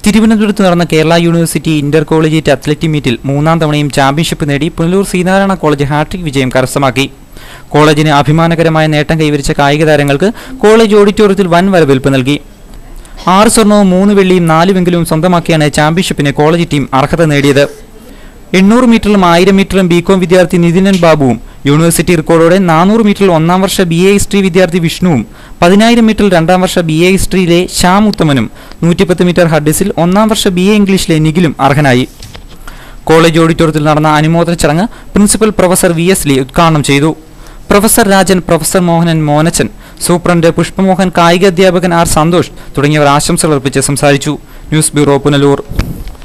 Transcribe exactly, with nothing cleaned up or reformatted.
തിരുവനന്തപുരത്ത് നടന്ന Kerala university inter collegiate athletic മീറ്റിൽ മൂന്നാം തവണയും ചാമ്പ്യൻഷിപ്പ് നേടി പുനലൂർ ശ്രീനാരായണ കോളേജ് ഹാട്രിക് വിജയം കരസ്ഥമാക്കി. കോളേജിന് അഭിമാനകരമായ നേട്ടം കൈവരിച്ച കായിക താരങ്ങൾക്ക് കോളേജ് ഓഡിറ്റോറിയത്തിൽ വൻ വരവേൽപ്പ് നൽകി. ആറ് സ്വർണവും മൂന്ന് വെള്ളിയും നാല് വെങ്കലവും സ്വന്തമാക്കിയാണ് ചാമ്പ്യൻഷിപ്പിന് കോളേജ് ടീം അർഹത നേടിയത്. എണ്ണൂറ് മീറ്ററിലും ആയിരം മീറ്ററിലും ബികോം വിദ്യാർത്ഥി നിതിനൻ ബാബുവും യൂണിവേഴ്സിറ്റി റെക്കോർഡോടെ നാനൂറ് മീറ്ററിൽ ഒന്നാം വർഷ ബി എ ഹിസ്റ്ററി വിദ്യാർത്ഥി വിഷ്ണുവും പതിനായിരം മീറ്ററിൽ രണ്ടാം വർഷ ബി എ ഹിസ്റ്ററിയിലെ ശ്യാം ഉത്തമനും നൂറ്റിപ്പത്ത് മീറ്റർ ഹഡിൽസിൽ ഒന്നാം വർഷ ബി എ ഇംഗ്ലീഷിലെ നിഖിലും അർഹനായി. കോളേജ് ഓഡിറ്റോറിയത്തിൽ നടന്ന അനുമോദന ചടങ്ങ് പ്രിൻസിപ്പൽ പ്രൊഫസർ വി എസ് ലി ഉദ്ഘാടനം ചെയ്തു. Professor Rajan, professor Mohanan Monachan, superintendent Pushpamohan, കായിക അധ്യാപകൻ ആർ സന്തോഷ് തുടങ്ങിയവർ ആശംസകൾ അർപ്പിച്ച് സംസാരിച്ചു. News bureau, Punalur.